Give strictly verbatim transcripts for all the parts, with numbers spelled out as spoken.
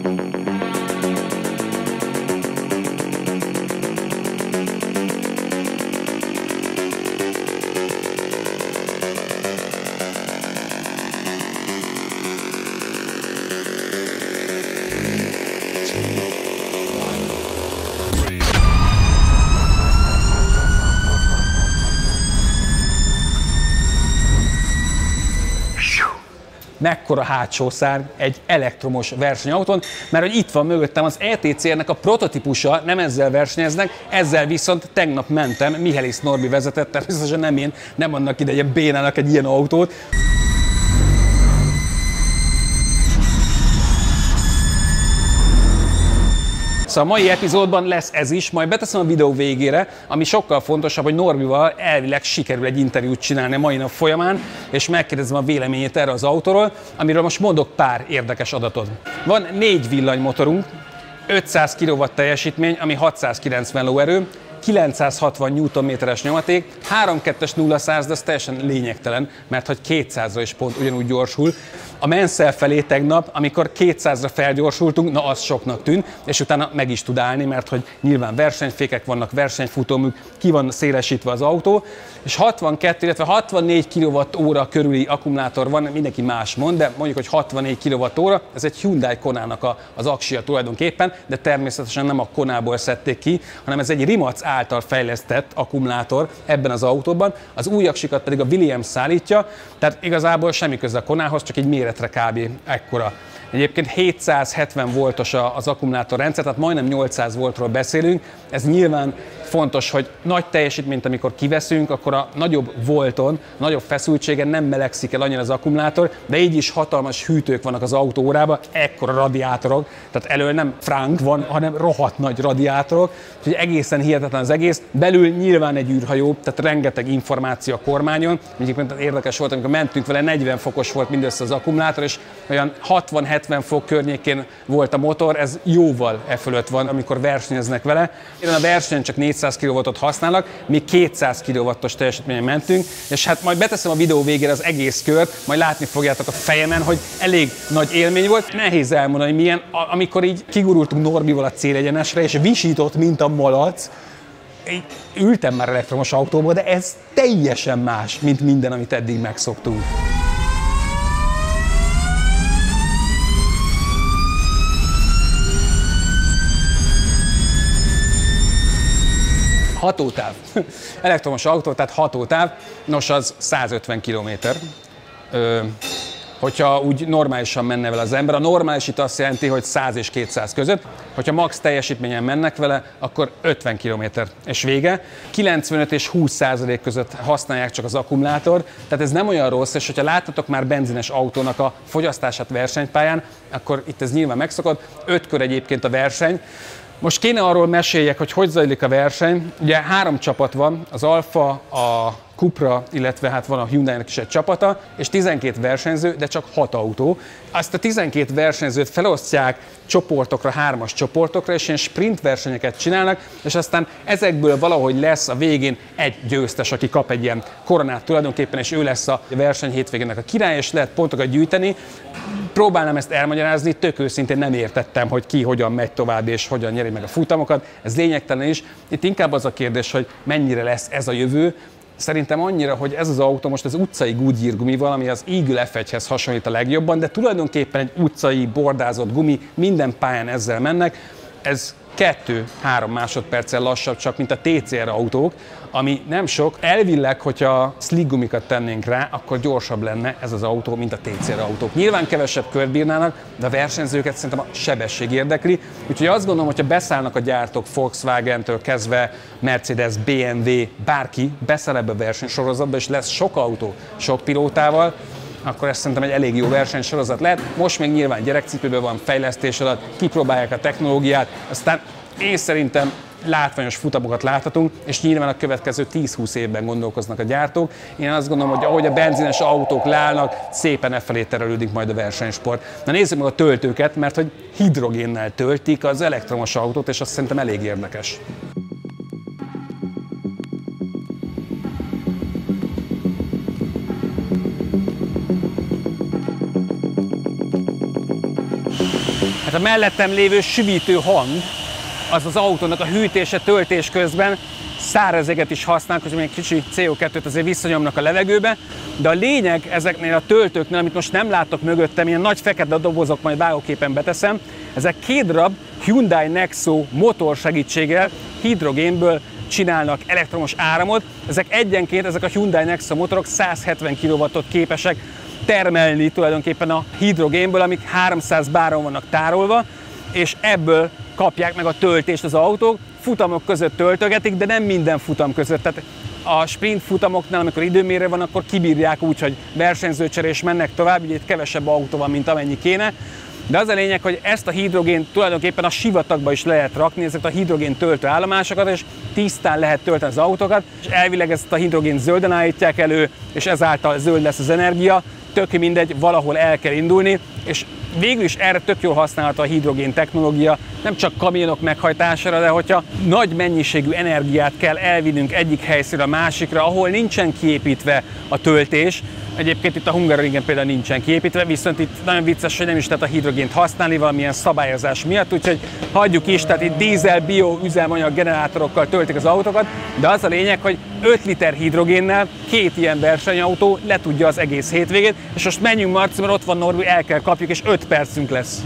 Mekkora hátsó szárny egy elektromos versenyautón, mert hogy itt van mögöttem az E T C R-nek a prototípusa, nem ezzel versenyeznek, ezzel viszont tegnap mentem, Mihályis Norbi vezetett, természetesen nem én, nem annak ideje bénának egy ilyen autót. Szóval a mai epizódban lesz ez is, majd beteszem a videó végére, ami sokkal fontosabb, hogy Norbival elvileg sikerül egy interjút csinálni a mai nap folyamán, és megkérdezem a véleményét erre az autóról, amiről most mondok pár érdekes adatot. Van négy villanymotorunk, ötszáz kilowatt teljesítmény, ami hatszázkilencven lóerő, kilencszázhatvan newtonméteres nyomaték, három kettes nulla száz, de az teljesen lényegtelen, mert hogy kétszázra is pont ugyanúgy gyorsul. A Mansell felé tegnap, amikor kétszázra felgyorsultunk, na az soknak tűnt, és utána meg is tud állni, mert hogy nyilván versenyfékek vannak, versenyfutóműk, ki van szélesítve az autó, és hatvankettő, illetve hatvannégy kilowatt-óra körüli akkumulátor van, mindenki más mond, de mondjuk, hogy hatvannégy kilowatt-óra, ez egy Hyundai Kona-nak a, az aksia tulajdonképpen, de természetesen nem a Konából szedték ki, hanem ez egy Rimac által fejlesztett akkumulátor ebben az autóban, az új aksikat pedig a Williams szállítja, tehát igazából semmi köze a Konához, csak egy méretre kb. Ekkora. Egyébként hétszázhetven voltos az akkumulátorrendszer, tehát majdnem nyolcszáz voltról beszélünk. Ez nyilván fontos, hogy nagy teljesítményt, amikor kiveszünk, akkor a nagyobb volton, a nagyobb feszültségen nem melegszik el annyira az akkumulátor, de így is hatalmas hűtők vannak az autóórában, ekkora radiátorok, tehát elől nem frank van, hanem rohadt nagy radiátorok, úgyhogy egészen hihetetlen az egész. Belül nyilván egy űrhajó, tehát rengeteg információ a kormányon. Egyébként érdekes volt, amikor mentünk vele, negyven fokos volt mindössze az akkumulátor, és olyan hatvan-hetven fok környékén volt a motor, ez jóval e fölött van, amikor versenyeznek vele. Én a versenyen csak négyszáz kilowattot használnak, mi kétszáz kilowattos teljesítményen mentünk, és hát majd beteszem a videó végére az egész kört, majd látni fogjátok a fejemen, hogy elég nagy élmény volt. Nehéz elmondani milyen, amikor így kigurultunk Norbival a célegyenesre, és visított, mint a malac. Én ültem már elektromos autóba, de ez teljesen más, mint minden, amit eddig megszoktunk. Hatótáv. Elektromos autó, tehát hatótáv, nos az százötven kilométer. Ö, hogyha úgy normálisan menne vele az ember, a normális itt azt jelenti, hogy száz és kétszáz között, hogyha max teljesítményen mennek vele, akkor ötven kilométer és vége. kilencvenöt és húsz százalék között használják csak az akkumulátor, tehát ez nem olyan rossz, és hogyha láttatok már benzines autónak a fogyasztását versenypályán, akkor itt ez nyilván megszokott, öt kör egyébként a verseny. Most kéne arról meséljek, hogy hogy zajlik a verseny. Ugye három csapat van, az Alfa, a Cupra, illetve hát van a Hyundai-nak is egy csapata, és tizenkét versenyző, de csak hat autó. Azt a tizenkét versenyzőt felosztják csoportokra, hármas csoportokra, és ilyen sprint versenyeket csinálnak, és aztán ezekből valahogy lesz a végén egy győztes, aki kap egy ilyen koronát tulajdonképpen, és ő lesz a verseny hétvégének a király, és lehet pontokat gyűjteni. Próbálnám ezt elmagyarázni, tök őszintén nem értettem, hogy ki hogyan megy tovább, és hogyan nyeri meg a futamokat. Ez lényegtelen is. Itt inkább az a kérdés, hogy mennyire lesz ez a jövő. Szerintem annyira, hogy ez az autó most az utcai Goodyear gumival, ami az Eagle ef egyhez hasonlít a legjobban, de tulajdonképpen egy utcai bordázott gumi, minden pályán ezzel mennek. Ez kettő-három másodperccel lassabb csak, mint a té cé er autók, ami nem sok. Elvileg, hogyha slick gumikat tennénk rá, akkor gyorsabb lenne ez az autó, mint a té cé er autók. Nyilván kevesebb kört bírnának, de a versenyzőket szerintem a sebesség érdekli. Úgyhogy azt gondolom, hogyha beszállnak a gyártók Volkswagen-től kezdve Mercedes, bé em vé, bárki beszáll ebbe a versenysorozatba, és lesz sok autó, sok pilótával, akkor ez szerintem egy elég jó versenysorozat lehet. Most még nyilván gyerekcipőben van, fejlesztés alatt, kipróbálják a technológiát, aztán én szerintem látványos futamokat láthatunk, és nyilván a következő tíz-húsz évben gondolkoznak a gyártók. Én azt gondolom, hogy ahogy a benzines autók leállnak, szépen e felé terelődik majd a versenysport. Na nézzük meg a töltőket, mert hogy hidrogénnel töltik az elektromos autót, és azt szerintem elég érdekes. Hát a mellettem lévő süvítő hang, az az autónak a hűtése, töltés közben száraz éget is használnak, hogy még kicsi cé o kettőt azért visszanyomnak a levegőbe, de a lényeg ezeknél a töltőknél, amit most nem láttok mögöttem, ilyen nagy fekete dobozok, majd vágóképen beteszem, ezek két darab Hyundai Nexo motor segítséggel hidrogénből csinálnak elektromos áramot. Ezek egyenként, ezek a Hyundai Nexo motorok száz hetven kilowattot képesek termelni tulajdonképpen a hidrogénből, amik háromszáz báron vannak tárolva, és ebből kapják meg a töltést az autók. Futamok között töltögetik, de nem minden futam között. Tehát a sprint futamoknál, amikor időmérő van, akkor kibírják úgy, hogy versenyzőcsere és mennek tovább, ugye itt kevesebb autó van, mint amennyi kéne. De az a lényeg, hogy ezt a hidrogént tulajdonképpen a sivatagba is lehet rakni, ezeket a hidrogén töltő állomásokat, és tisztán lehet tölteni az autókat, és elvileg ezt a hidrogént zölden állítják elő, és ezáltal zöld lesz az energia. Tök mindegy, valahol el kell indulni, és végül is erre tök jól használható a hidrogén technológia, nem csak kamionok meghajtására, de hogyha nagy mennyiségű energiát kell elvinnünk egyik helyszínre a másikra, ahol nincsen kiépítve a töltés. Egyébként itt a Hungaroringen például nincsen kiépítve, viszont itt nagyon vicces, hogy nem is lehet a hidrogént használni valamilyen szabályozás miatt, úgyhogy hagyjuk is, tehát itt dízel, bio üzemanyag generátorokkal töltik az autókat, de az a lényeg, hogy öt liter hidrogénnel két ilyen versenyautó le tudja az egész hétvégét, és most menjünk, Marci, mert ott van Norbi, el kell kapjuk, és öt percünk lesz.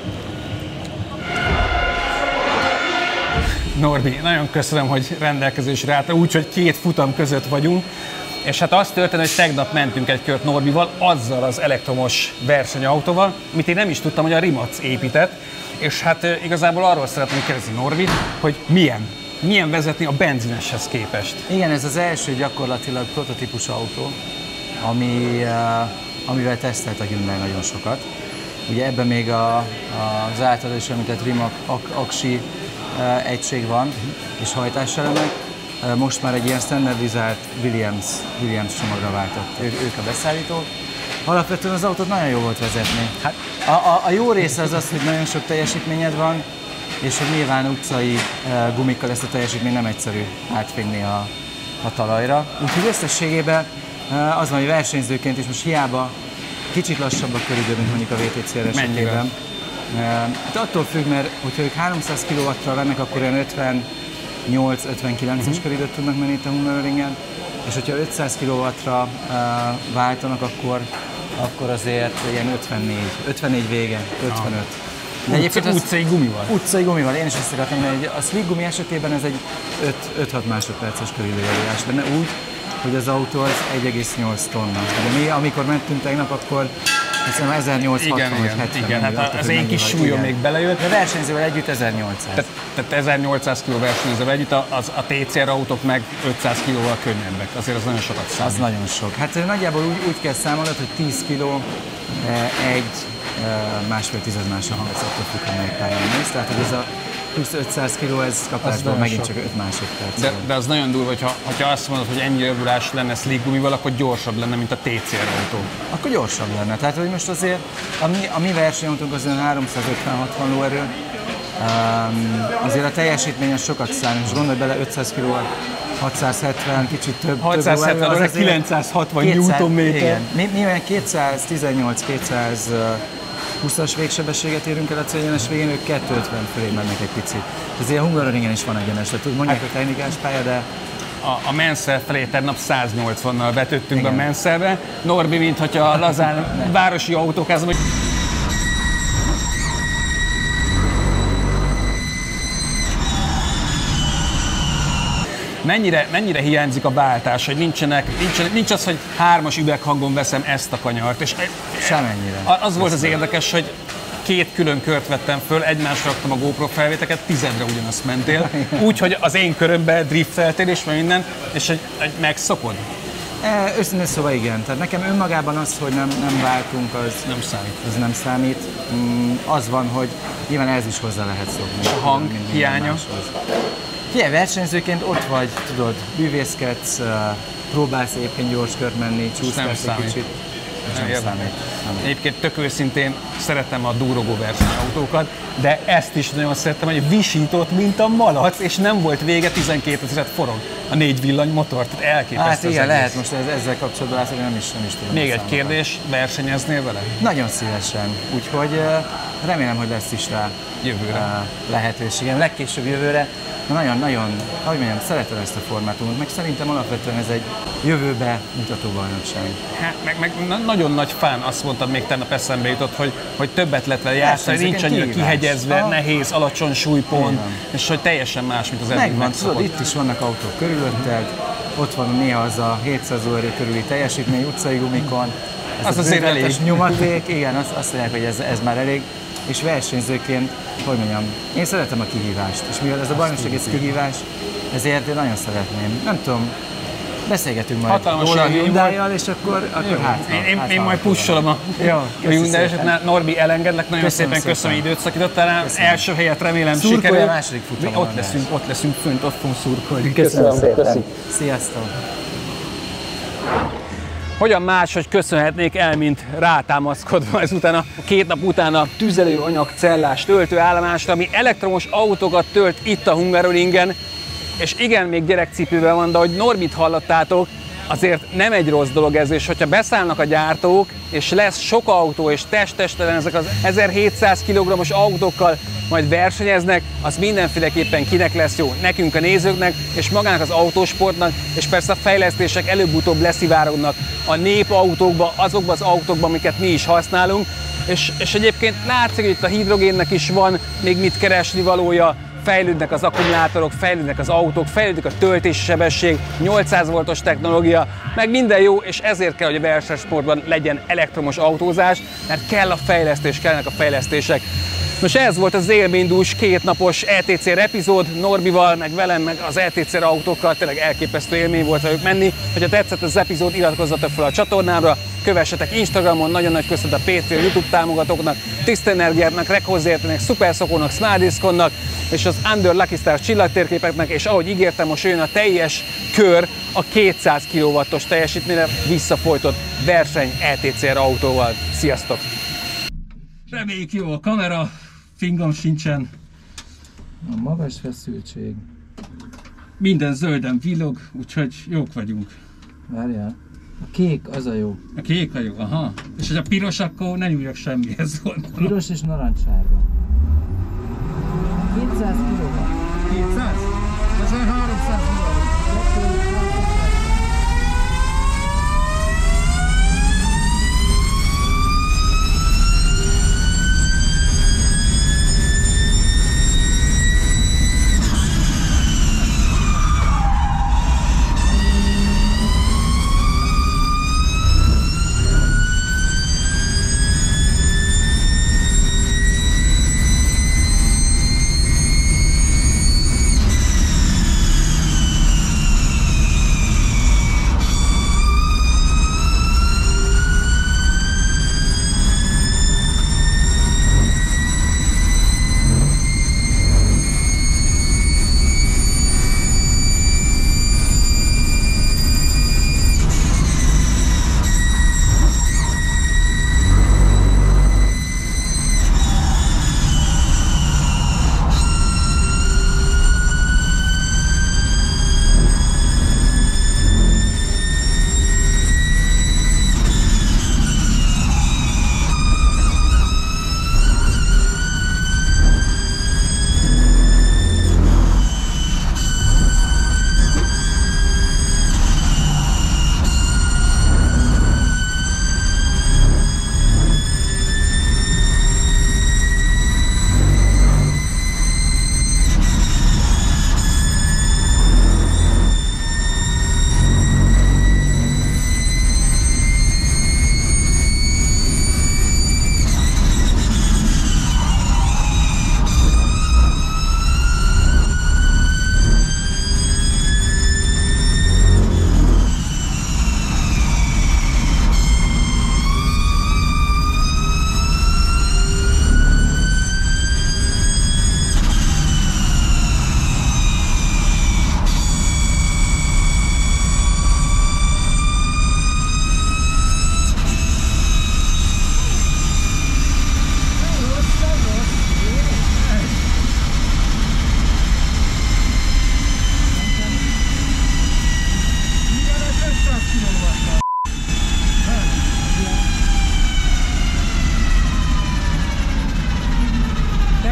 Norbi, nagyon köszönöm, hogy rendelkezésre álltál, úgyhogy két futam között vagyunk. És hát azt történt, hogy tegnap mentünk egy kört Norbival, azzal az elektromos versenyautóval, amit én nem is tudtam, hogy a Rimac épített. És hát igazából arról szeretném kérdezni Norbit, hogy milyen, milyen vezetni a benzineshez képest. Igen, ez az első gyakorlatilag prototípus autó, ami, amivel tesztelt a Hyundai nagyon sokat. Ugye ebben még a, az általában is említett Rimac aksi egység van, és hajtáselemek. Most már egy ilyen standardizált Williams, Williams csomagra váltott, ő, ők a beszállítók. Alapvetően az autót nagyon jó volt vezetni. Hát a, a, a jó része az az, hogy nagyon sok teljesítményed van, és hogy nyilván utcai e, gumikkal ezt a teljesítményt nem egyszerű átvinni a, a talajra. Úgyhogy összességében e, az van, hogy versenyzőként is most hiába kicsit lassabb a köridő, mint mondjuk a vé té cé er esetében. E, attól függ, mert hogyha ők háromszáz kilowattra vennek, akkor olyan ötvennyolc-ötvenkilences uh-huh. köridőt tudnak menni itt a Hungaroringen, és hogyha ötszáz kilowattra uh, váltanak, akkor, akkor azért ilyen ötvennégy, ötvennégy vége, ötvenöt. De egyébként az utcai gumival? Utcai gumival, én is ezt akartam mondani, hogy a slick gumi esetében ez egy öt-hat másodperces körülbelülés benne úgy, hogy az autó az egy egész nyolc tonna. De mi, amikor mentünk tegnap, akkor hiszem ezernyolcszázhatvan vagy hetven. Igen, hát az én kis súlyom még belejött. De versenyzővel együtt ezernyolcszáz. Tehát, tehát ezernyolcszáz kiló versenyzővel együtt, az, a té cé er autók meg ötszáz kilóval könnyebbek. Azért az nagyon sokat számít. Az nagyon sok. Hát nagyjából úgy, úgy kell számolnod, hogy tíz kiló egy másfél tized másodperc, attól függ, amelyik pályán mész. Tehát hogy ez a plusz ötszáz kiló, ez kapásból megint sok. Csak öt másodperc. De, de az nagyon durva, hogyha, hogyha azt mondod, hogy ennyi övülás lenne slick gumival, akkor gyorsabb lenne, mint a té cé er autó. Akkor gyorsabb lenne. Tehát, hogy most azért a mi, a mi versenyautónk azért háromszázötven-hatvan lóerő. Um, azért a teljesítmény az sokat számít. Most gondolj bele, ötszáz kiló, hatszázhetven, kicsit több. hatszázhetven, az kilencszázhatvan newtonméter. Mi, mi olyan kétszáztizennyolc-kétszázhúszas végsebességet érünk el a célegyenes végén, ők kétszázötven fölé mennek egy picit. Azért a Hungaroringen is van egyenes, tehát mondják, hogy technikás pálya, de a, a Mansell felé tegnap száznyolcvannal vetődtünk igen. a Mansellbe. Norbi, mint hogyha lazán városi autókázom, hogy Mennyire, mennyire hiányzik a váltás, hogy nincsenek, nincsenek, nincs az, hogy hármas üveghangon veszem ezt a kanyart. És semennyire. Az volt az érdekes, hogy két külön kört vettem föl, egymásra raktam a GoPro felvéteket, tizedre ugyanazt mentél. Úgyhogy az én körömben drifteltél és minden, és hogy, hogy megszokod? E, őszintén szóval igen. Tehát nekem önmagában az, hogy nem, nem váltunk, az nem számít. Az nem számít. Mm, az van, hogy nyilván ez is hozzá lehet szokni. És a hang hiánya? Figyelj, versenyzőként ott vagy, tudod, bűvészkedsz, próbálsz egyébként gyors kört menni, csúszkálsz egy kicsit. Nem nem számít. Egyébként tök őszintén szeretem a durogó versenyautókat, de ezt is nagyon szeretem, hogy visított, mint a malac, és nem volt vége, tizenkétezret forog a négy villany motor, tehát elképesztő. Hát igen, lehet most ezzel kapcsolatban látszani, nem is, nem is tudom. Még egy kérdés, versenyeznél vele? Nagyon szívesen, úgyhogy remélem, hogy lesz is rá Jövőre. lehetőségem, legkésőbb jövőre. Nagyon-nagyon, hogy mondjam, szeretem ezt a formátumot, meg szerintem alapvetően ez egy jövőbe mutató bajnokság. Hát, meg, meg na- nagyon nagy fán, azt mondtad, még tegnap eszembe jutott, hogy, hogy többet lehet vele játszani, nincs annyira kihegyezve, ah. nehéz, alacsony súlypont, és hogy teljesen más, mint az eddig Megvan, megszokott. tudod, itt is vannak autók körülötted, ott van néha az a hétszáz lóerő körüli teljesítmény utcai gumikon, ez Az a azért bővetes elég. nyomaték, igen, azt, azt mondják, hogy ez, ez már elég, és versenyzőként, hogy mondjam, én szeretem a kihívást, és mivel ez a bajnokság ez kihívás, ezért én nagyon szeretném. Nem tudom, beszélgetünk majd Hatalmas róla a élmény Hyundai-jal, és akkor, akkor hát, Én, én, hát én majd pusholom a, Jó, a köszi Hyundai szépen. eset. Norbi, elengedlek, nagyon Köszönöm szépen köszönöm, hogy szépen. időt szakítottál rá. Köszönöm. Első helyet remélem Szurkolj sikerül. a második futamon, Mi ott András. leszünk, ott leszünk fönt, ott fogunk szurkolni. Köszönöm szépen. Sziasztok! Hogyan máshogy köszönhetnék el, mint rátámaszkodva ezután a két nap után a tüzelőanyag cellás töltőállomásra, ami elektromos autókat tölt itt a Hungaroringen, és igen, még gyerekcipőben van, de ahogy Norbit hallottátok, azért nem egy rossz dolog ez, és hogyha beszállnak a gyártók, és lesz sok autó, és test-testelen ezek az ezerhétszáz kilogrammos autókkal majd versenyeznek, az mindenféleképpen kinek lesz jó, nekünk a nézőknek, és magának az autósportnak, és persze a fejlesztések előbb-utóbb leszivárognak a népautókba, azokba az autókba, amiket mi is használunk, és, és egyébként látszik, hogy itt a hidrogénnek is van még mit keresni valója, fejlődnek az akkumulátorok, fejlődnek az autók, fejlődik a töltési sebesség, nyolcszáz voltos technológia, meg minden jó, és ezért kell, hogy a versenysportban legyen elektromos autózás, mert kell a fejlesztés, kellnek a fejlesztések. Most ez volt az élménydús kétnapos é té cé er epizód, Norbival, meg velem, meg az é té cé er autókkal, tényleg elképesztő élmény volt velük menni. Hogyha tetszett az epizód, iratkozzatok fel a csatornámra, kövessetek Instagramon, nagyon nagy köszönet a Patreon YouTube támogatóknak, Tiszta Energiáknak, Reghozértenek, Superszokónak, Smartdisconnak, és az Under Lucky Stars csillagtérképeknek, és ahogy ígértem, most jön a teljes kör a kétszáz kilowattos teljesítményre visszafolytott verseny é té cé er autóval. Sziasztok! Reméljük jó a kamera, fingom sincsen, A magas feszültség. minden zölden villog, úgyhogy jók vagyunk. Várjál. A kék az a jó. A kék a jó, aha. És hogy a piros, akkor ne nyúljak semmihez gondolom. Piros és narancssárga. kétszáz kilóval. kétszáz? Ez olyan háromszáz millió.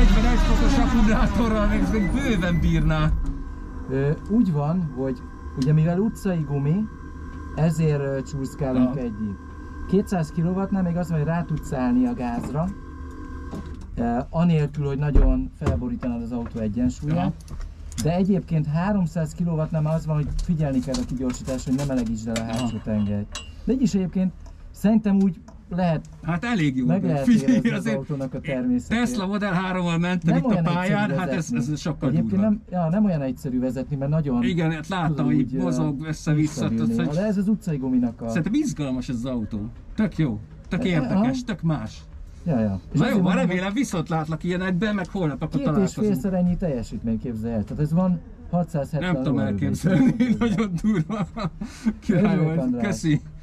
negyvenegy fokos akkumulátorral még, még bőven bírná. Ö, úgy van, hogy ugye mivel utcai gumi, ezért ö, csúszkálunk egyik. kétszáz kilowattnál még az van, hogy rá tudsz állni a gázra, uh, anélkül, hogy nagyon felborítanád az autó egyensúlyát. Ja. De egyébként háromszáz kilowattnál már az van, hogy figyelni kell a kigyorsításra, hogy ne melegítsd el a hátsó tengelyt. De így is egyébként szerintem úgy lehet, hát elég jó. meg lehet érezni az autónak a természetét. Tesla Model hárommal mentem itt a pályán, hát ez, ez sokkal egyébként nem, ja, nem olyan egyszerű vezetni, mert nagyon... Igen, hát láttam, hogy mozog össze-vissza. De ez az utcai guminak a... Szerintem izgalmas ez az autó. Tök jó, tök érdekes, tök más. Ja, ja. Na jó, van, remélem viszont látlak ilyenekben, meg holnap akkor találkozunk. Két és félszer ennyi teljesítmény, képzelj el. Tehát ez van hatszázhetven. Nem tudom elképzelni, nagyon durva. Király vagy, köszi.